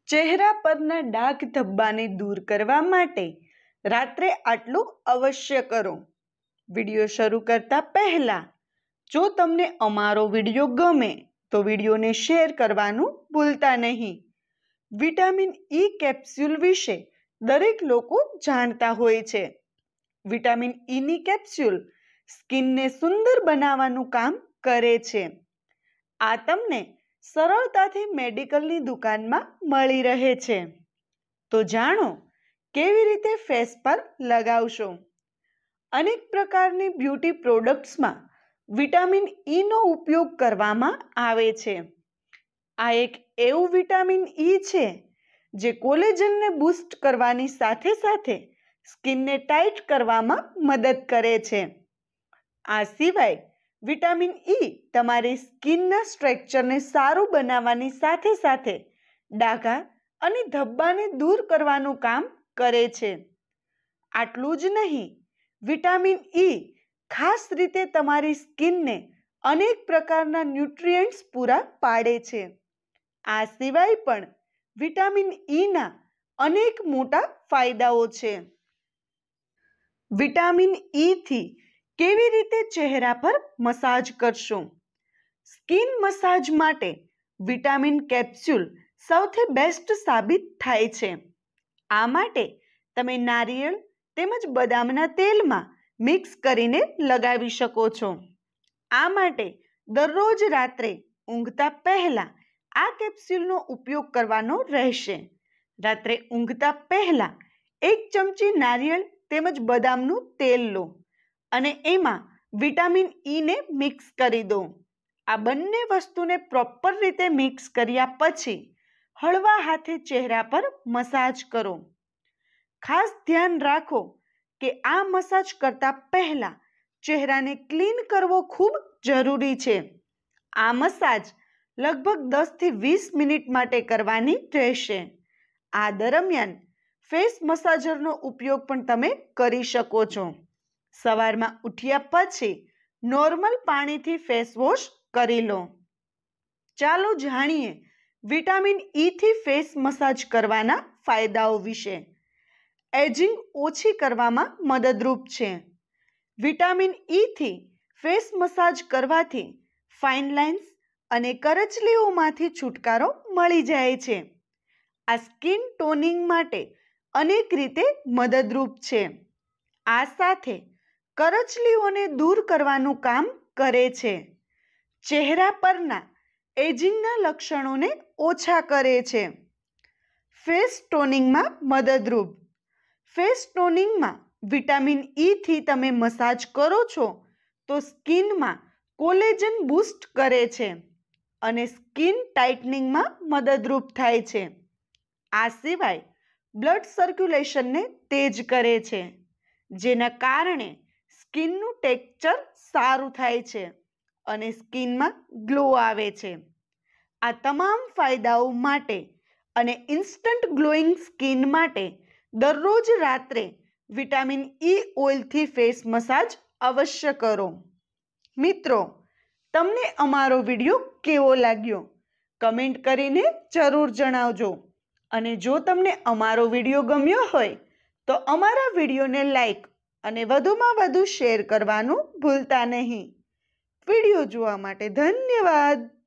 ચહેરા પરના ડાઘ ધબ્બાને દૂર કરવા માટે રાત્રે આટલું અવશ્ય કરો. વિડીયો શરૂ કરતા પહેલા જો તમને અમારો વિડીયો ગમે તો વિડીયોને શેર કરવાનું ભૂલતા નહીં. વિટામિન ઈ કેપ્સ્યુલ વિશે દરેક લોકો જાણતા હોય છે. વિટામિન ઈની કેપ્સ્યુલ સ્કિનને સુંદર બનાવવાનું કામ કરે છે. આ તમને સરળતાથી મેડિકલની દુકાનમાં મળી રહે છે. તો જાણો કેવી રીતે ફેસ પર લગાવશો. અનેક પ્રકારની બ્યુટી પ્રોડક્ટ્સમાં વિટામિન ઈનો ઉપયોગ કરવામાં આવે છે. આ એક એવું વિટામિન ઈ છે જે કોલેજનને બૂસ્ટ કરવાની સાથે સાથે સ્કિનને ટાઈટ કરવામાં મદદ કરે છે. આ સિવાય વિટામિન ઈ તમારી સ્કિનના સ્ટ્રક્ચરને સારું બનાવવાની સાથે સાથે ડાઘા અને ધબ્બાને દૂર કરવાનું કામ કરે છે. આટલું જ નહીં, વિટામિન ઈ ખાસ રીતે તમારી સ્કિનને અનેક પ્રકારના ન્યુટ્રિયન્ટ્સ પૂરા પાડે છે. આ સિવાય પણ વિટામિન ઈના અનેક મોટા ફાયદાઓ છે. વિટામિન ઈથી કેવી રીતે ચહેરા પર મસાજ કરશો. સ્કિન મસાજ માટે વિટામિન કેપ્સ્યુલ સૌથી બેસ્ટ સાબિત થાય છે. આ માટે તમે નારિયેળ તેમજ બદામના તેલમાં મિક્સ કરીને લગાવી શકો છો. આ માટે દરરોજ રાત્રે ઊંઘતા પહેલા આ કેપ્સ્યુલનો ઉપયોગ કરવાનો રહેશે. રાત્રે ઊંઘતા પહેલા 1 ચમચી નારિયેળ તેમજ બદામનું તેલ લો અને એમાં વિટામિન ઈને મિક્સ કરી દો. આ બંને વસ્તુને પ્રોપર રીતે મિક્સ કર્યા પછી હળવા હાથે ચહેરા પર મસાજ કરો. ખાસ ધ્યાન રાખો કે આ મસાજ કરતા પહેલા ચહેરાને ક્લીન કરવો ખૂબ જરૂરી છે. આ મસાજ લગભગ 10 થી 20 મિનિટ માટે કરવાની રહેશે. આ દરમિયાન ફેસ મસાજરનો ઉપયોગ પણ તમે કરી શકો છો. સવારમાં ઉઠ્યા પછી નોર્મલ પાણીથી ફેસ વોશ કરી લો. ચાલો જાણીએ વિટામિન ઈથી ફેસ મસાજ કરવાના ફાયદાઓ વિશે. એજિંગ ઓછી કરવામાં મદદરૂપ છે. વિટામિન ઈથી ફેસ મસાજ કરવાથી ફાઇન લાઇન્સ અને કરચલીઓમાંથી છુટકારો મળી જાય છે. આ સ્કિન ટોનિંગ માટે અનેક રીતે મદદરૂપ છે. આ સાથે કરચલીઓને દૂર કરવાનું કામ કરે છે. ચહેરા પરના એજિંગના લક્ષણોને ઓછા કરે છે. ફેસ ટોનિંગમાં મદદરૂપ. ફેસ ટોનિંગમાં વિટામિન ઈથી તમે મસાજ કરો છો તો સ્કિનમાં કોલેજન બૂસ્ટ કરે છે અને સ્કિન ટાઇટનિંગમાં મદદરૂપ થાય છે. આ સિવાય બ્લડ સર્ક્યુલેશનને તેજ કરે છે, જેના કારણે સ્કિનનું ટેક્સચર સારું થાય છે અને સ્કિનમાં ગ્લો આવે છે. આ તમામ ફાયદાઓ માટે અને ઇન્સ્ટન્ટ ગ્લોઈંગ સ્કિન માટે દરરોજ રાત્રે વિટામિન ઈ ઓઇલથી ફેસ મસાજ અવશ્ય કરો. મિત્રો, તમને અમારો વિડીયો કેવો લાગ્યો? કમેન્ટ કરીને જરૂર જણાવજો. અને જો તમને અમારો વિડીયો ગમ્યો હોય તો અમારા વિડીયોને લાઈક અને વધુમાં વધુ શેર કરવાનું ભૂલતા નહીં. વિડીયો જોવા માટે ધન્યવાદ.